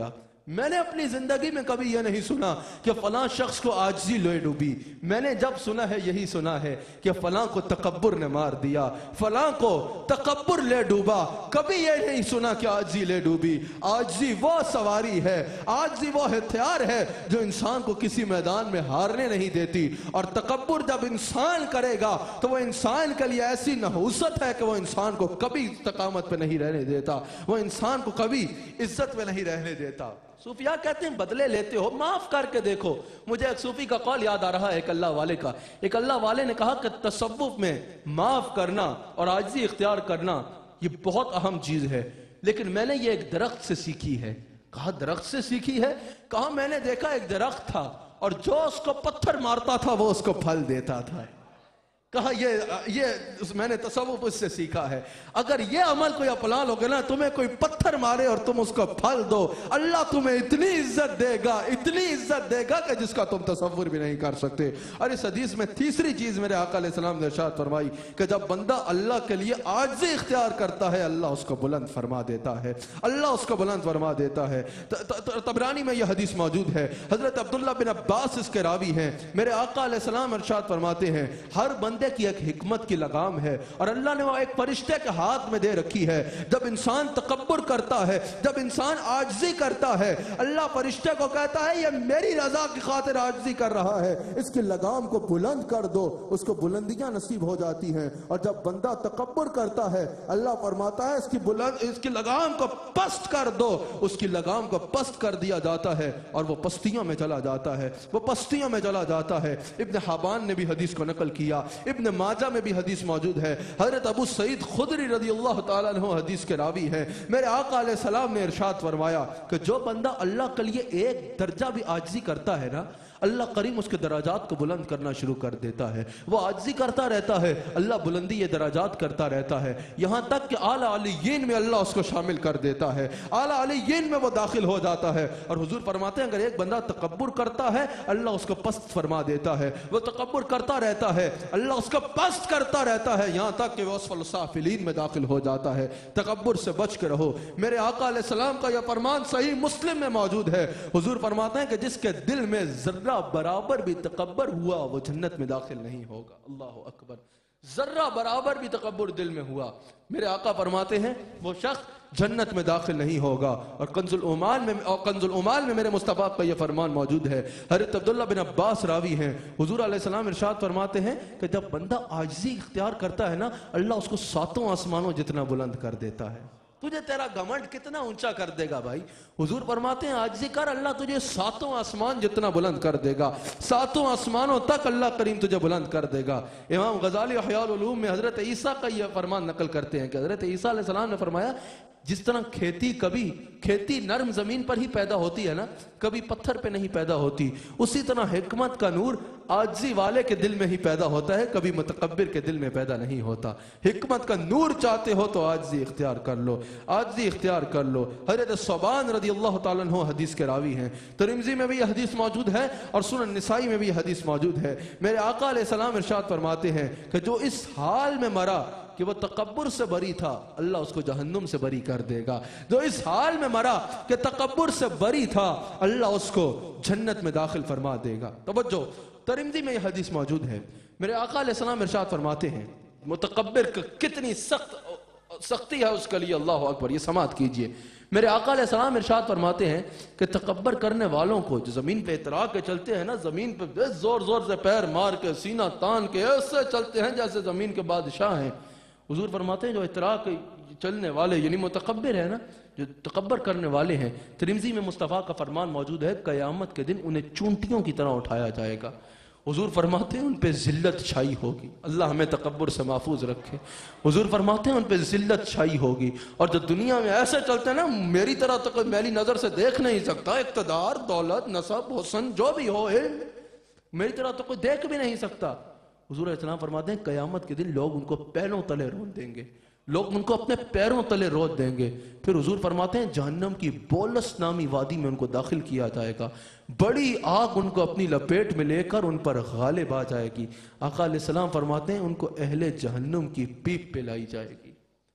S1: میں نے اپنی زندگی میں کبھی یہ نہیں سنا کہ فلاں شخص کو عاجزی لے ڈوبی. میں نے جب سنا ہے یہی سنا ہے کہ فلاں کو تکبر نے مار دیا, فلاں کو تکبر لے ڈوبا. کبھی یہ نہیں سنا کہ عاجزی لے ڈوبی. عاجزی وہ سواری ہے, عاجزی وہ ہتھیار ہے جو انسان کو کسی میدان میں ہارنے نہیں دیتی. اور تکبر جب انسان کرے گا تو وہ انسان کے لیے ایسی نحوست ہے کہ وہ انسان کو کبھی استقامت پہ نہیں رہنے دیتا, وہ انسان کو کبھی عزت میں نہیں رہنے دیتا. صوفیاء کہتے ہیں بدلے لیتے ہو, معاف کر کے دیکھو. مجھے ایک صوفی کا قول یاد آ رہا ہے, ایک اللہ والے کا. ایک اللہ والے نے کہا کہ تصوف میں معاف کرنا اور عاجزی اختیار کرنا یہ بہت اہم چیز ہے, لیکن میں نے یہ ایک درخت سے سیکھی ہے. کہا درخت سے سیکھی ہے؟ کہا میں نے دیکھا ایک درخت تھا اور جو اس کو پتھر مارتا تھا وہ اس کو پھل دیتا تھا. کہا یہ یہ میں نے تصوف اس سے سیکھا ہے. اگر یہ عمل کوئی اپنا لوگے نا, تمہیں کوئی پتھر مارے اور تم اس کو پھل دو, اللہ تمہیں اتنی عزت دے گا, اتنی عزت دے گا کہ جس کا تم تصور بھی نہیں کر سکتے. اور اس حدیث میں تیسری چیز میرے آقا علیہ السلام نے ارشاد فرمائی کہ جب بندہ اللہ کے لیے عاجزی اختیار کرتا ہے اللہ اس کو بلند فرما دیتا ہے, اللہ اس کو بلند فرما دیتا ہے. طبرانی میں یہ حدیث موجود ہے, حضرت عبداللہ بن عباس اس کے راوی ہیں. میرے آقا علیہ السلام ارشاد فرماتے ہیں ہر بندے کی ایک حکمت کی لگام ہے اور اللہ نے وہ ایک فرشتے کے ہاتھ میں دے رکھی ہے. جب انسان تکبر کرتا ہے, جب انسان عاجزی کرتا ہے, اللہ فرشتے کو کہتا ہے یہ میری رضا کی خاطر عاجزی کر رہا ہے, اس کی لگام کو بلند کر دو, اس کو بلندیاں نصیب ہو جاتی ہیں. اور جب بندہ تکبر کرتا ہے اللہ فرماتا ہے اس کی بلند اس کی لگام کو پست کر دو, اس کی لگام کو پست کر دیا جاتا ہے اور وہ پستیوں میں چلا جاتا ہے, وہ پستیوں میں چلا جاتا ہے. ابن حبان نے بھی حدیث کو نقل کیا, ابن ماجہ میں بھی حدیث موجود ہے. حضرت ابو سعید خدری رضی اللہ تعالیٰ عنہ حدیث کے راوی ہیں. میرے آقا علیہ السلام نے ارشاد فرمایا کہ جو بندہ اللہ کے لیے ایک درجہ بھی عاجزی کرتا ہے نا, اللہ کریم اس کے دراجات کو بلند کرنا شروع کر دیتا ہے. وہ عاجزی کرتا رہتا ہے, اللہ بلندی یہ دراجات کرتا رہتا ہے, یہاں تک کہ اعلیٰ علیین میں اللہ اس کو شامل کر دیتا ہے, اعلیٰ علیین میں وہ داخل ہو جاتا ہے. اور حضور فرماتے ہیں اگر ایک بندہ تکبر کرتا ہے اللہ اس کو پست فرما دیتا ہے, وہ تکبر کرتا رہتا ہے اللہ اس کو پست کرتا رہتا ہے, یہاں تک کہ وہ اسفل السافلین میں داخل ہو جاتا ہے. تکبر سے بچ کے رہو. میرے آقا علیہ السلام کا یہ فرمان صحیح مسلم میں موجود ہے. حضور فرماتے ہیں کہ جس کے دل میں ذرہ برابر بھی تکبر ہوا وہ جنت میں داخل نہیں ہوگا. اللہ اکبر. ذرہ برابر بھی تکبر دل میں ہوا, میرے آقا فرماتے ہیں وہ شخص جنت میں داخل نہیں ہوگا. اور کنز العمال میں اور کنز العمال میں میرے مصطفیٰ کا یہ فرمان موجود ہے. حضرت عبداللہ بن عباس راوی ہیں, حضور علیہ السلام ارشاد فرماتے ہیں کہ جب بندہ عاجزی اختیار کرتا ہے نا اللہ اس کو ساتوں آسمانوں جتنا بلند کر دیتا ہے. تجھے تیرا گھمنڈ کتنا اونچا کر دے گا بھائی. حضور فرماتے ہیں عاجزی کر اللہ تجھے ساتوں آسمان جتنا بلند کر دے گا, ساتوں آسمانوں تک اللہ کریم تجھے بلند کر دے گا. امام غزالی احیاء العلوم میں حضرت عیسیٰ کا یہ فرمان نقل کرتے ہیں کہ حضرت عیسیٰ علیہ السلام نے فرمایا جس طرح کھیتی کبھی کھیتی نرم زمین پر ہی پیدا ہوتی ہے نا, کبھی پتھر پہ نہیں پیدا ہوتی, اسی طرح حکمت کا نور عاجزی والے کے دل میں ہی پیدا ہوتا ہے, کبھی متکبر کے دل میں پیدا نہیں ہوتا. حکمت کا نور چاہتے ہو تو عاجزی اختیار کر لو, عاجزی اختیار کر لو. حضرت ثوبان رضی اللہ تعالیٰ عنہ حدیث کے راوی ہیں, ترمذی میں بھی یہ حدیث موجود ہے اور سنن نسائی میں بھی یہ حدیث موجود ہے. میرے آقا علیہ السلام ارشاد فرماتے ہیں کہ جو اس حال میں مرا کہ وہ تکبر سے بری تھا اللہ اس کو جہنم سے بری کر دے گا. جو اس حال میں مرا کہ تکبر سے بری تھا اللہ اس کو جنت میں داخل فرما دے گا. توجہ, ترمذی میں یہ حدیث موجود ہے. میرے آقا علیہ السلام ارشاد فرماتے ہیں متکبر کتنی سخت سختی ہے اس کے لیے, اللہ اکبر, یہ سماعت کیجئے. میرے آقا علیہ السلام ارشاد فرماتے ہیں کہ تکبر کرنے والوں کو جو زمین پہ اترا کے چلتے ہیں نا, زمین پہ زور زور سے پیر مار کے سینہ تان کے ایسے چلتے ہیں جیسے زمین کے بادشاہ ہیں. حضور فرماتے ہیں جو اترا کے چلنے والے یعنی متکبر ہے نا, جو تکبر کرنے والے ہیں, ترمذی میں مصطفیٰ کا فرمان موجود ہے قیامت کے دن انہیں چونٹیوں کی طرح اٹھایا جائے گا. حضور فرماتے ہیں ان پہ ذلت چھائی ہوگی, اللہ ہمیں تکبر سے محفوظ رکھے. حضور فرماتے ہیں ان پہ ذلت چھائی ہوگی, اور جو دنیا میں ایسے چلتے ہیں نا میری طرح تو کوئی میری نظر سے دیکھ نہیں سکتا, اقتدار, دولت, نسب, حسن جو بھی ہو, علم, میری طرح تو کوئی دیکھ بھی نہیں سکتا. حضور علیہ السلام فرماتے ہیں قیامت کے دن لوگ ان کو پیروں تلے رون دیں گے, لوگ ان کو اپنے پیروں تلے رون دیں گے. پھر حضور فرماتے ہیں جہنم کی بولس نامی وادی میں ان کو داخل کیا جائے گا, بڑی آگ ان کو اپنی لپیٹ میں لے کر ان پر غالب آ جائے گی. آقا علیہ السلام فرماتے ہیں ان کو اہل جہنم کی پیپ پہ لائی جائے گی.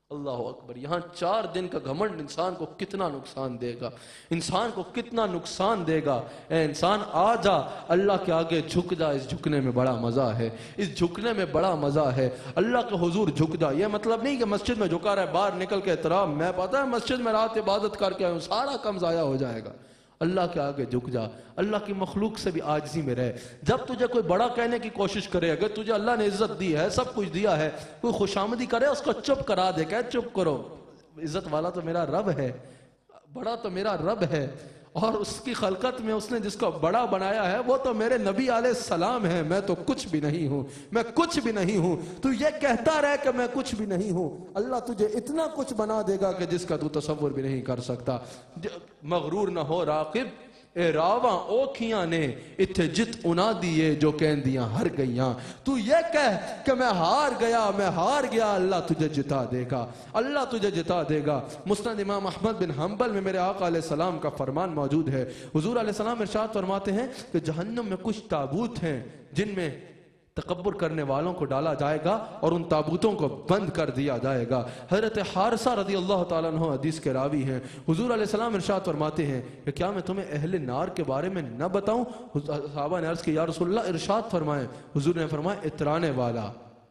S1: اللہ اکبر. یہاں چار دن کا گھمنڈ انسان کو کتنا نقصان دے گا, انسان کو کتنا نقصان دے گا. اے انسان آ جا, اللہ کے آگے جھک جا, اس جھکنے میں بڑا مزہ ہے, اس جھکنے میں بڑا مزہ ہے. اللہ کے حضور جھک جا. یہ مطلب نہیں کہ مسجد میں جھکا رہے, باہر نکل کے احترام, میں پتہ ہے مسجد میں رات عبادت کر کے آئے ہوں, سارا کم ضائع ہو جائے گا. اللہ کے آگے جھک جا, اللہ کی مخلوق سے بھی عاجزی میں رہ. جب تجھے کوئی بڑا کہنے کی کوشش کرے, اگر تجھے اللہ نے عزت دی ہے, سب کچھ دیا ہے, کوئی خوشامدی کرے اس کو چپ کرا دے, کہ چپ کرو, عزت والا تو میرا رب ہے, بڑا تو میرا رب ہے, اور اس کی خلقت میں اس نے جس کو بڑا بنایا ہے وہ تو میرے نبی علیہ السلام ہے, میں تو کچھ بھی نہیں ہوں, میں کچھ بھی نہیں ہوں. تو یہ کہتا رہے کہ میں کچھ بھی نہیں ہوں, اللہ تجھے اتنا کچھ بنا دے گا کہ جس کا تو تصور بھی نہیں کر سکتا. مغرور نہ ہو راقب, اے راواں اوکھیاں نے اتھے جت انا دیے جو کہندیاں ہر گئیاں. تو یہ کہہ کہ میں ہار گیا, میں ہار گیا, اللہ تجھے جتا دے گا, اللہ تجھے جتا دے گا. مسند امام احمد بن حنبل میں میرے آقا علیہ السلام کا فرمان موجود ہے. حضور علیہ السلام ارشاد فرماتے ہیں کہ جہنم میں کچھ تابوت ہیں جن میں تکبر کرنے والوں کو ڈالا جائے گا اور ان تابوتوں کو بند کر دیا جائے گا. حضرت حارثہ رضی اللہ تعالیٰ عنہ حدیث کے راوی ہیں. حضور علیہ السلام ارشاد فرماتے ہیں کہ کیا میں تمہیں اہل نار کے بارے میں نہ بتاؤں؟ صحابہ نے عرض کی یا رسول اللہ ارشاد فرمائیں. حضور نے فرمایا اترانے والا,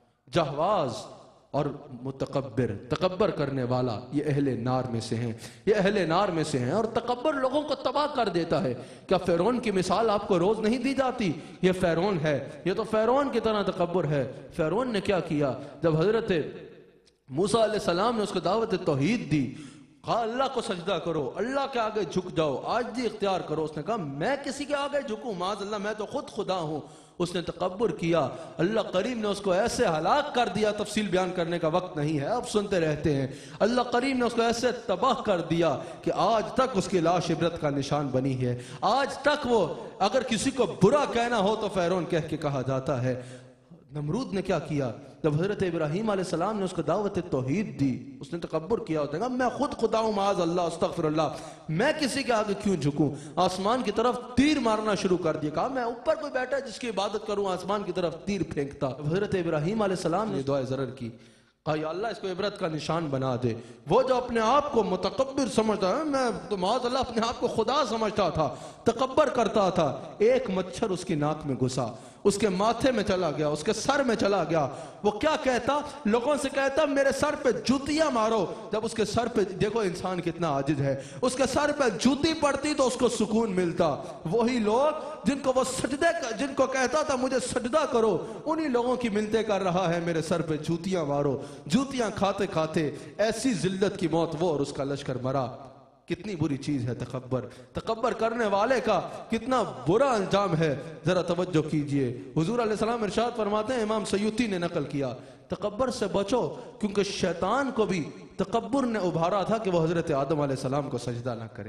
S1: جہواز اور متکبر, تکبر کرنے والا, یہ اہل نار میں سے ہیں, یہ اہل نار میں سے ہیں. اور تکبر لوگوں کو تباہ کر دیتا ہے. کیا فیرون کی مثال آپ کو روز نہیں دی جاتی؟ یہ فیرون ہے, یہ تو فیرون کی طرح تکبر ہے. فیرون نے کیا کیا جب حضرت موسیٰ علیہ السلام نے اس کو دعوت توحید دی, کہا اللہ کو سجدہ کرو, اللہ کے آگے جھک جاؤ, عاجزی اختیار کرو. اس نے کہا میں کسی کے آگے جھکوں, معاذ اللہ, میں تو خود خدا ہوں. اس نے تکبر کیا, اللہ کریم نے اس کو ایسے ہلاک کر دیا, تفصیل بیان کرنے کا وقت نہیں ہے, اب سنتے رہتے ہیں. اللہ کریم نے اس کو ایسے تباہ کر دیا کہ آج تک اس کی لاش عبرت کا نشان بنی ہے. آج تک وہ اگر کسی کو برا کہنا ہو تو فیرون کہہ کے کہا جاتا ہے. نمرود نے کیا کیا جب حضرت ابراہیم علیہ السلام نے اس کو دعوت توحید دی, اس نے تکبر کیا, اس نے کہا میں خود خدا ہوں, معاذ اللہ, استغفر اللہ, میں کسی کے آگے کیوں جھکوں. آسمان کی طرف تیر مارنا شروع کر دیا, کہا میں اوپر کوئی بیٹھا جس کی عبادت کروں, آسمان کی طرف تیر پھینکتا. حضرت ابراہیم علیہ السلام نے دعائے ضرر کی, کہا یا اللہ اس کو عبرت کا نشان بنا دے. وہ جو اپنے آپ کو متکبر سمجھتا ہے, میں تو معاذ اللہ اپنے آپ کو خدا سمجھتا تھا, تکبر کرتا تھا, ایک مچھر اس کی ناک میں گھسا, اس کے ماتھے میں چلا گیا, اس کے سر میں چلا گیا. وہ کیا کہتا, لوگوں سے کہتا میرے سر پہ جوتیاں مارو. جب اس کے سر پہ, دیکھو انسان کتنا عاجز ہے, اس کے سر پہ جوتی پڑتی تو اس کو سکون ملتا. وہی لوگ جن کو وہ سجدے, جن کو کہتا تھا مجھے سجدہ کرو, انہی لوگوں کی منتیں کر رہا ہے میرے سر پہ جوتیاں مارو. جوتیاں کھاتے کھاتے ایسی ذلت کی موت وہ اور اس کا لشکر مرا. کتنی بری چیز ہے تکبر. تکبر کرنے والے کا کتنا برا انجام ہے, ذرا توجہ کیجئے. حضور علیہ السلام ارشاد فرماتے ہیں, امام سیوطی نے نقل کیا, تکبر سے بچو کیونکہ شیطان کو بھی تکبر نے ابھارا تھا کہ وہ حضرت آدم علیہ السلام کو سجدہ نہ کرے.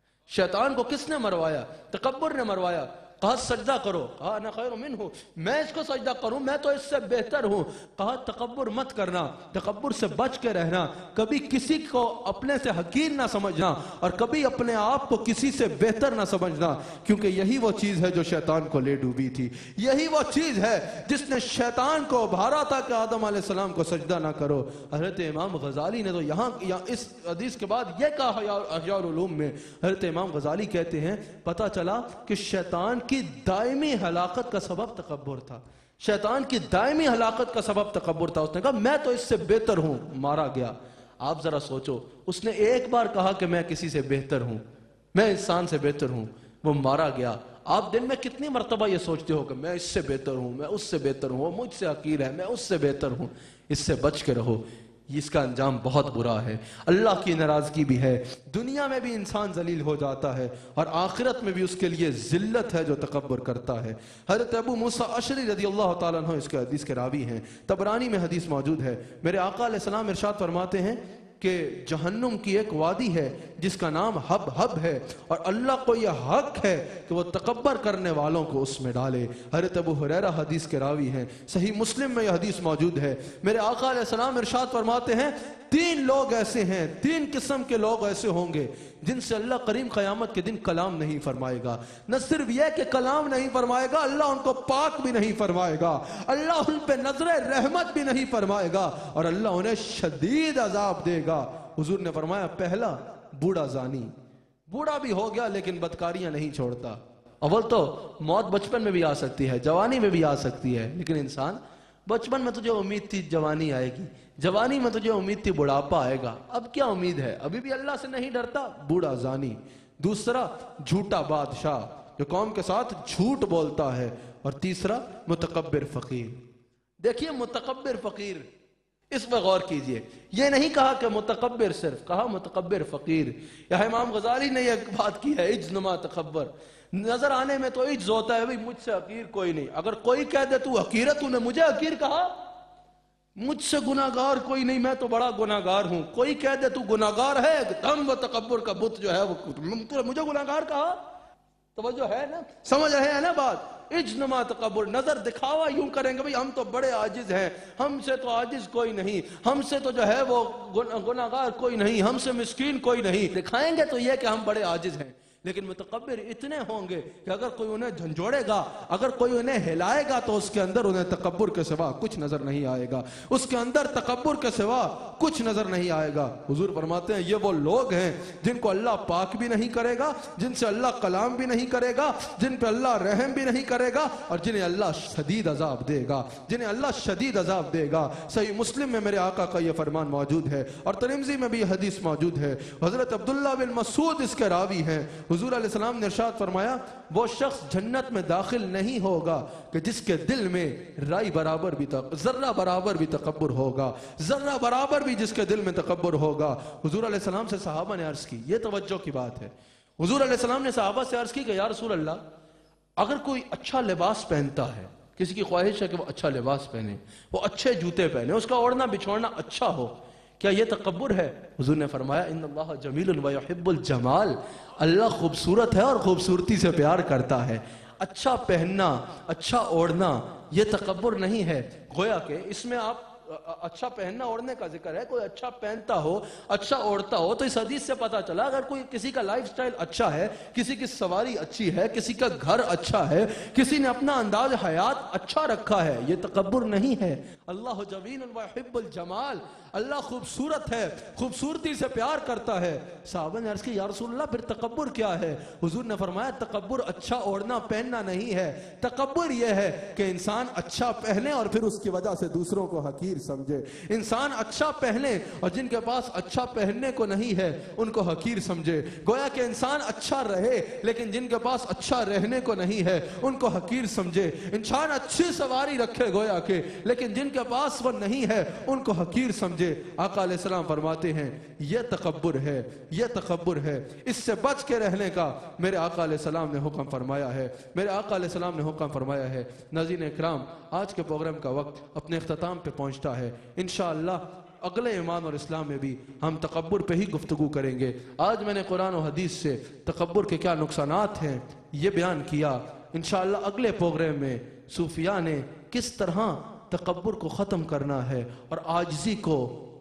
S1: شیطان کو کس نے مروایا؟ تکبر نے مروایا. کہا سجدہ کرو, کہا انا خیر منہ, میں اس کو سجدہ کروں, میں تو اس سے بہتر ہوں. کہا تکبر مت کرنا, تکبر سے بچ کے رہنا, کبھی کسی کو اپنے سے حقیر نہ سمجھنا اور کبھی اپنے آپ کو کسی سے بہتر نہ سمجھنا, کیونکہ یہی وہ چیز ہے جو شیطان کو لے ڈوبی تھی. یہی وہ چیز ہے جس نے شیطان کو ابھارا تھا کہ آدم علیہ السلام کو سجدہ نہ کرو. حضرت امام غزالی نے تو یہاں اس حدیث کے بعد یہ کہا احیاء العلوم میں, حضرت امام غزالی کہتے ہیں پتہ چلا کہ شیطان کی دائمی ہلاکت کا سبب تکبر تھا. شیطان کی دائمی ہلاکت کا سبب تکبر تھا. اس نے کہا میں تو اس سے بہتر ہوں, مارا گیا. آپ ذرا سوچو, اس نے ایک بار کہا کہ میں کسی سے بہتر ہوں, میں انسان سے بہتر ہوں, وہ مارا گیا. آپ دن میں کتنی مرتبہ یہ سوچتے ہو کہ میں اس سے بہتر ہوں, میں اس سے بہتر ہوں, وہ مجھ سے حقیر ہے, میں اس سے بہتر ہوں. اس سے بچ کے رہو, اس کا انجام بہت برا ہے, اللہ کی ناراضگی بھی ہے. دنیا میں بھی انسان ذلیل ہو جاتا ہے اور آخرت میں بھی اس کے لیے ذلت ہے جو تکبر کرتا ہے. حضرت ابو موسیٰ اشعری رضی اللہ تعالیٰ عنہ اس کے حدیث کے راوی ہیں, طبرانی میں حدیث موجود ہے. میرے آقا علیہ السلام ارشاد فرماتے ہیں کہ جہنم کی ایک وادی ہے جس کا نام حب حب ہے, اور اللہ کو یہ حق ہے کہ وہ تکبر کرنے والوں کو اس میں ڈالے. حضرت ابو ہریرہ حدیث کے راوی ہیں, صحیح مسلم میں یہ حدیث موجود ہے. میرے آقا علیہ السلام ارشاد فرماتے ہیں تین لوگ ایسے ہیں, تین قسم کے لوگ ایسے ہوں گے, جن سے اللہ کریم قیامت کے دن کلام نہیں فرمائے گا. نہ صرف یہ کہ کلام نہیں فرمائے گا، اللہ ان کو پاک بھی نہیں فرمائے گا، اللہ ان پہ نظر رحمت بھی نہیں فرمائے گا، اور اللہ انہیں شدید عذاب دے گا. حضور نے فرمایا پہلا بوڑھا زانی، بوڑھا بھی ہو گیا لیکن بدکاریاں نہیں چھوڑتا. اول تو موت بچپن میں بھی آ سکتی ہے، جوانی میں بھی آ سکتی ہے، لیکن انسان بچپن میں تجھے امید تھی جوانی آئے گی، جوانی میں تجھے امید تھی بڑھاپا آئے گا، اب کیا امید ہے؟ ابھی بھی اللہ سے نہیں ڈرتا، بوڑھا زانی. دوسرا جھوٹا بادشاہ جو قوم کے ساتھ جھوٹ بولتا ہے. اور تیسرا متکبر فقیر. دیکھیے متکبر فقیر، اس پہ غور کیجئے. یہ نہیں کہا کہ متکبر، صرف کہا متکبر فقیر. یہاں امام غزالی نے یہ بات کی ہے، عجز نما تکبر. نظر آنے میں تو عجز ہوتا ہے، بھئی مجھ سے حقیر کوئی نہیں. اگر کوئی کہہ دے تو حقیر ہے، تو نے مجھے حقیر کہا؟ مجھ سے گناہگار کوئی نہیں، میں تو بڑا گناہگار ہوں. کوئی کہہ دے تو گناہگار ہے، دم و تکبر کا بت جو ہے وہ مجھے گناہگار کہا. توجہ ہے نا؟ سمجھ رہے ہیں نا بات؟ اجنما تکبر، نظر دکھاوا یوں کریں گے بھئی ہم تو بڑے عاجز ہیں، ہم سے تو عاجز کوئی نہیں، ہم سے تو جو ہے وہ گناہگار کوئی نہیں، ہم سے مسکین کوئی نہیں. دکھائیں گے تو یہ کہ ہم بڑے عاجز ہیں. لیکن متکبر اتنے ہوں گے کہ اگر کوئی انہیں جھنجھوڑے گا، اگر کوئی انہیں ہلائے گا تو اس کے اندر انہیں تکبر کے سوا کچھ نظر نہیں آئے گا، اس کے اندر تکبر کے سوا کچھ نظر نہیں آئے گا. حضور فرماتے ہیں یہ وہ لوگ ہیں جن کو اللہ پاک بھی نہیں کرے گا، جن سے اللہ کلام بھی نہیں کرے گا، جن پہ اللہ رحم بھی نہیں کرے گا، اور جنہیں اللہ شدید عذاب دے گا، جنہیں اللہ شدید عذاب دے گا. صحیح مسلم میں میرے آقا کا یہ فرمان موجود ہے، اور ترمذی میں بھی یہ حدیث موجود ہے. حضرت عبداللہ بن مسعود اس کے راوی ہیں. حضور علیہ السلام نے ارشاد فرمایا وہ شخص جنت میں داخل نہیں ہوگا کہ جس کے دل میں رائی برابر بھی ذرہ برابر بھی تکبر ہوگا، ذرہ برابر بھی جس کے دل میں تکبر ہوگا. حضور علیہ السلام سے صحابہ نے عرض کی، یہ توجہ کی بات ہے، حضور علیہ السلام نے صحابہ سے عرض کی کہ یا رسول اللہ اگر کوئی اچھا لباس پہنتا ہے، کسی کی خواہش ہے کہ وہ اچھا لباس پہنے، وہ اچھے جوتے پہنے، اس کا اوڑھنا بچھوڑنا اچھا ہو، کیا یہ تکبر ہے؟ حضور نے فرمایا ان اللہ جمیل و یحب الجمال، اللہ خوبصورت ہے اور خوبصورتی سے پیار کرتا ہے. اچھا پہننا، اچھا اوڑھنا یہ تکبر نہیں ہے. گویا کہ اس میں آپ اچھا پہننا اوڑھنے کا ذکر ہے، کوئی اچھا پہنتا ہو، اچھا اوڑھتا ہو، تو اس حدیث سے پتا چلا اگر کوئی کسی کا لائف سٹائل اچھا ہے، کسی کی سواری اچھی ہے، کسی کا گھر اچھا ہے، کسی نے اپنا انداز حیات اچھا رکھا ہے، یہ تکبر نہیں ہے. اللہ جمیل و یحب الجمال، اللہ خوبصورت ہے، خوبصورتی سے پیار کرتا ہے. صحابہ نے عرض کی یا رسول اللہ پھر تکبر کیا ہے؟ حضور نے فرمایا تکبر اچھا اوڑھنا پہننا نہیں ہے، تکبر یہ ہے کہ انسان اچھا پہنے اور پھر اس کی وجہ سے دوسروں کو حقیر سمجھے. انسان اچھا پہنے اور جن کے پاس اچھا پہننے کو نہیں ہے ان کو حقیر سمجھے. گویا کہ انسان اچھا رہے لیکن جن کے پاس اچھا رہنے کو نہیں ہے ان کو حقیر سمجھے. انسان اچھی سواری رکھے گویا کہ لیکن جن کے پاس وہ نہیں ہے ان کو حقیر سمجھے. آقا علیہ السلام فرماتے ہیں یہ تکبر ہے، یہ تکبر ہے. اس سے بچ کے رہنے کا میرے آقا علیہ السلام نے حکم فرمایا ہے، میرے آقا علیہ السلام نے حکم فرمایا ہے. ناظرین اکرام، آج کے پروگرام کا وقت اپنے اختتام پہ پہنچتا ہے. انشاءاللہ اگلے ایمان اور اسلام میں بھی ہم تکبر پہ ہی گفتگو کریں گے. آج میں نے قرآن و حدیث سے تکبر کے کیا نقصانات ہیں یہ بیان کیا. انشاءاللہ اگلے پروگرام میں صوفیاء نے کس طرح تکبر کو ختم کرنا ہے اور عاجزی کو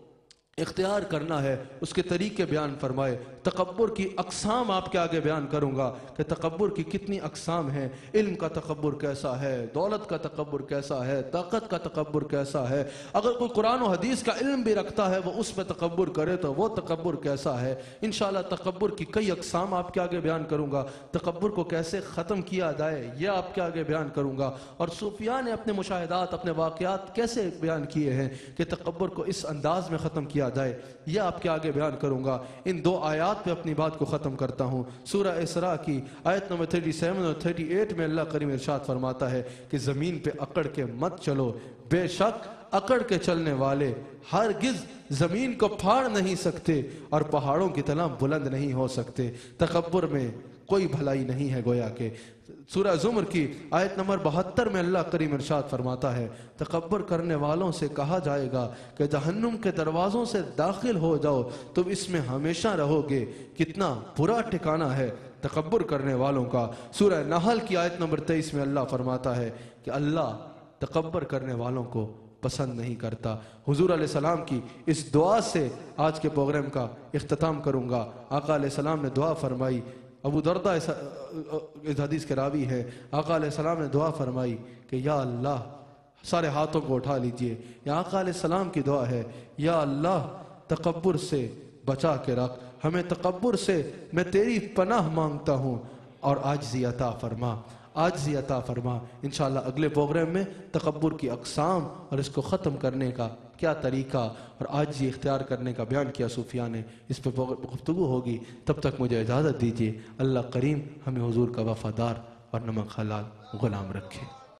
S1: اختیار کرنا ہے اس کے طریقے بیان فرمائے. تکبر کی اقسام آپ کے آگے بیان کروں گا کہ تکبر کی کتنی اقسام ہیں. علم کا تکبر کیسا ہے، دولت کا تکبر کیسا ہے، طاقت کا تکبر کیسا ہے. اگر کوئی قرآن و حدیث کا علم بھی رکھتا ہے وہ اس پہ تکبر کرے تو وہ تکبر کیسا ہے. انشاءاللہ تکبر کی کئی اقسام آپ کے آگے بیان کروں گا. تکبر کو کیسے ختم کیا جائے یہ آپ کے آگے بیان کروں گا. اور صوفیاء نے اپنے مشاہدات، اپنے واقعات کیسے بیان کیے ہیں کہ تکبر کو اس انداز میں ختم کیا جائے یہ آپ کے آگے بیان کروں گا. ان دو آیات پہ اپنی بات کو ختم کرتا ہوں. سورہ اسراء کی آیت نمبر سینتیس اور اڑتیس میں اللہ کریم ارشاد فرماتا ہے کہ زمین پہ اکڑ کے مت چلو، بے شک اکڑ کے چلنے والے ہرگز زمین کو پھاڑ نہیں سکتے اور پہاڑوں کی طرح بلند نہیں ہو سکتے. تکبر میں کوئی بھلائی نہیں ہے. گویا کہ سورہ زمر کی آیت نمبر بہتر میں اللہ کریم ارشاد فرماتا ہے تکبر کرنے والوں سے کہا جائے گا کہ جہنم کے دروازوں سے داخل ہو جاؤ، تم اس میں ہمیشہ رہو گے. کتنا برا ٹھکانہ ہے تکبر کرنے والوں کا. سورہ نحل کی آیت نمبر تیئیس میں اللہ فرماتا ہے کہ اللہ تکبر کرنے والوں کو پسند نہیں کرتا۔ حضور علیہ السلام کی اس دعا سے آج کے پروگرام کا اختتام کروں گا۔ آقا علیہ السلام نے دعا فرمائی، ابو دردہ اس حدیث کے راوی ہے، آقا علیہ السلام نے دعا فرمائی کہ یا اللہ، سارے ہاتھوں کو اٹھا لیجئے، یا آقا علیہ السلام کی دعا ہے، یا اللہ تکبر سے بچا کے رکھ ہمیں، تکبر سے میں تیری پناہ مانگتا ہوں، اور عاجزی عطا فرما، عاجزی عطا فرما۔ انشاءاللہ اگلے پروگرام میں تکبر کی اقسام اور اس کو ختم کرنے کا کیا طریقہ اور عاجزی اختیار کرنے کا بیان کیا صوفیاء نے، اس پہ گفتگو ہوگی۔ تب تک مجھے اجازت دیجیے۔ اللہ کریم ہمیں حضور کا وفادار اور نمک حلال غلام رکھے۔